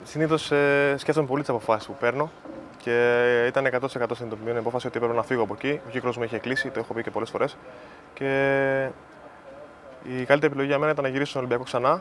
Συνήθως σκέφτομαι πολύ τις αποφάσεις που παίρνω και ήταν 100% συνειδητοποιημένη η απόφαση ότι έπρεπε να φύγω από εκεί. Ο κύκλος μου είχε κλείσει, το έχω πει και πολλές φορές. Και η καλύτερη επιλογή για μένα ήταν να γυρίσω στον Ολυμπιακό ξανά.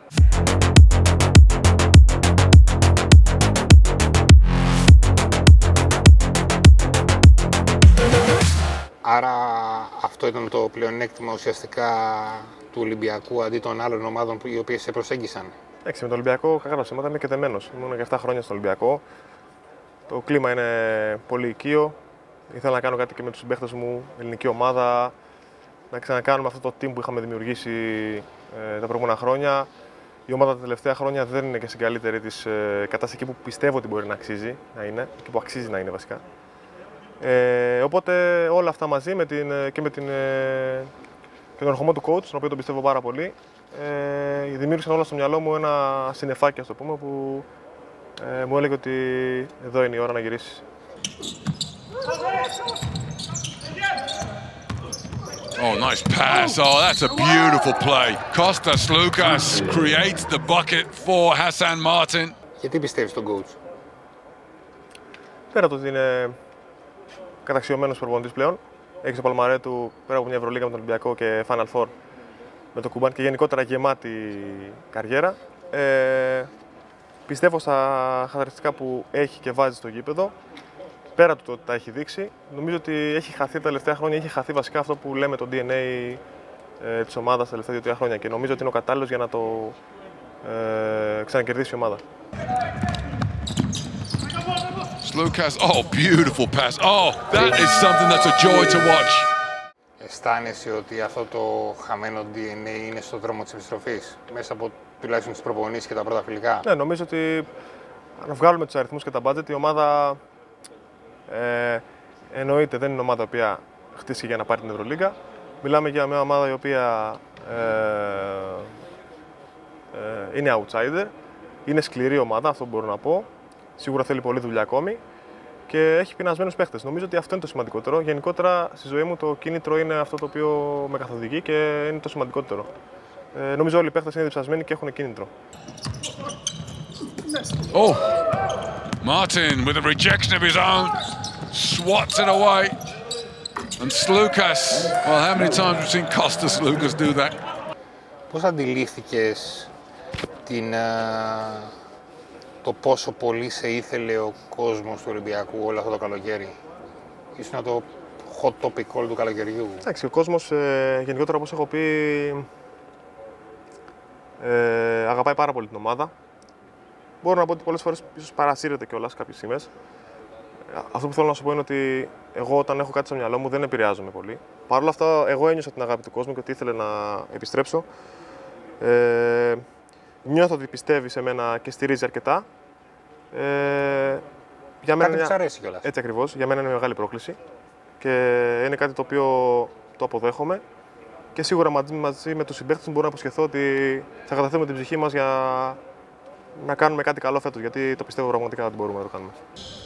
Άρα αυτό ήταν το πλεονέκτημα ουσιαστικά του Ολυμπιακού αντί των άλλων ομάδων οι οποίες σε προσέγγισαν. Εντάξει, με τον Ολυμπιακό, κακά τα ψέματα, είμαι και δεμένος. Ήμουν και 7 χρόνια στον Ολυμπιακό. Το κλίμα είναι πολύ οικείο. Ήθελα να κάνω κάτι και με τους συμπαίχτες μου, ελληνική ομάδα. Να ξανακάνουμε αυτό το team που είχαμε δημιουργήσει τα προηγούμενα χρόνια. Η ομάδα τα τελευταία χρόνια δεν είναι και στην καλύτερη της κατάσταση που πιστεύω ότι μπορεί να αξίζει να είναι και που αξίζει να είναι βασικά. Οπότε όλα αυτά μαζί με τον ερχομό του coach, τον οποίο τον πιστεύω πάρα πολύ, δημιούργησαν όλα στο μυαλό μου ένα συννεφάκι, ας το πούμε, που μου έλεγε ότι εδώ είναι η ώρα να γυρίσεις. Oh, nice pass. Oh, that's a beautiful play. Kostas Sloukas creates the bucket for Hassan Martin. Γιατί πιστεύεις τον coach? Πέρα το ότι είναι καταξιωμένος προπονητής πλέον, έχει στο παλμαρέ του πέρα από μια Ευρωλίγα με τον Ολυμπιακό και Final Four με το Κουμπάν και γενικότερα γεμάτη καριέρα. Πιστεύω στα χαρακτηριστικά που έχει και βάζει στο γήπεδο. Πέρα του το ότι τα έχει δείξει, νομίζω ότι έχει χαθεί τα τελευταία χρόνια, έχει χαθεί βασικά αυτό που λέμε το DNA της ομάδας τα τελευταία 2-3 χρόνια και νομίζω ότι είναι ο κατάλληλος για να το ξανακερδίσει η ομάδα. Sloukas, oh, beautiful pass. Oh, that is something that's a joy to watch. Αισθάνεσαι ότι αυτό το χαμένο DNA είναι στο δρόμο της επιστροφής, μέσα από τουλάχιστον τις προπονήσεις και τα πρώτα φιλικά? Ναι, νομίζω ότι αν βγάλουμε τους αριθμούς και τα budget, η ομάδα εννοείται δεν είναι ομάδα η οποία χτίστηκε για να πάρει την Ευρωλίγκα. Μιλάμε για μια ομάδα η οποία είναι outsider, είναι σκληρή ομάδα, αυτό μπορώ να πω. Σίγουρα θέλει πολλή δουλειά ακόμη και έχει πεινασμένους παίχτες. Νομίζω ότι αυτό είναι το σημαντικότερο. Γενικότερα στη ζωή μου το κίνητρο είναι αυτό το οποίο με καθοδηγεί και είναι το σημαντικότερο. Νομίζω όλοι οι παίχτες είναι διψασμένοι και έχουν κίνητρο. Oh, Martin with a rejection of his own, swats it away. And Sloukas, well, how many times we've seen Kostas Sloukas do that? Πώς αντιλήφθηκες το πόσο πολύ σε ήθελε ο κόσμος του Ολυμπιακού όλο αυτό το καλοκαίρι? Ήσουν το hot topic όλου του καλοκαιριού. Εντάξει, ο κόσμος γενικότερα, όπως έχω πει, αγαπάει πάρα πολύ την ομάδα. Μπορώ να πω ότι πολλές φορές ίσως παρασύρεται κιόλας κάποιες σημαίες. Αυτό που θέλω να σου πω είναι ότι εγώ όταν έχω κάτι στο μυαλό μου δεν επηρεάζομαι πολύ. Παρ' όλα αυτά, εγώ ένιωσα την αγάπη του κόσμου και ότι ήθελε να επιστρέψω. Νιώθω ότι πιστεύει σε μένα και στηρίζει αρκετά. Για μένα κάτι αρέσει κιόλας. Έτσι ακριβώς. Για μένα είναι μεγάλη πρόκληση και είναι κάτι το οποίο το αποδέχομαι. Και σίγουρα μαζί με τους συμπαίχτες μου μπορώ να υποσχεθώ ότι θα καταθέτουμε την ψυχή μας για να κάνουμε κάτι καλό φέτος, γιατί το πιστεύω πραγματικά ότι μπορούμε να το κάνουμε.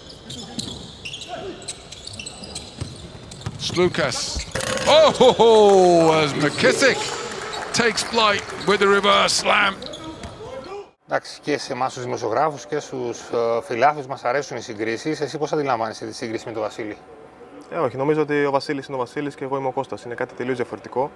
Sloukas. Oh, as McKissick takes flight with the reverse slam. Εντάξει, και σε εμάς τους δημοσιογράφους και στους φιλάθλους μας αρέσουν οι συγκρίσεις. Εσύ πώς αντιλαμβάνεσαι τη σύγκριση με τον Βασίλη? Όχι, νομίζω ότι ο Βασίλης είναι ο Βασίλης και εγώ είμαι ο Κώστας. Είναι κάτι τελείως διαφορετικό.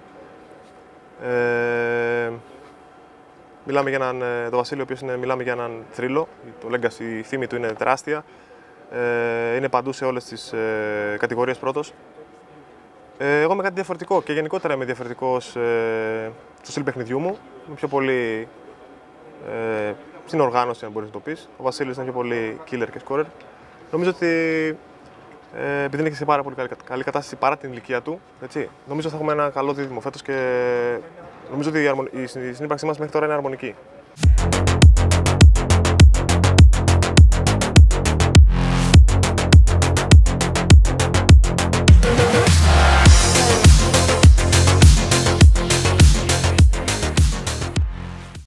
Μιλάμε για τον Βασίλη, ο οποίος μιλάμε για έναν θρύλο. Το Legacy, η φήμη του είναι τεράστια. Είναι παντού σε όλες τις κατηγορίες πρώτος. Εγώ είμαι κάτι διαφορετικό και γενικότερα είμαι διαφορετικός στο στυλ παιχνιδιού μου. Είμαι πιο πολύ στην οργάνωση, αν μπορείς να το πεις. Ο Βασίλης είναι πιο πολύ killer και scorer. Νομίζω ότι επειδή είναι και σε πάρα πολύ καλή κατάσταση παρά την ηλικία του, έτσι, νομίζω ότι θα έχουμε ένα καλό δίδυμο φέτος και νομίζω ότι η συνύπαρξή μας μέχρι τώρα είναι αρμονική.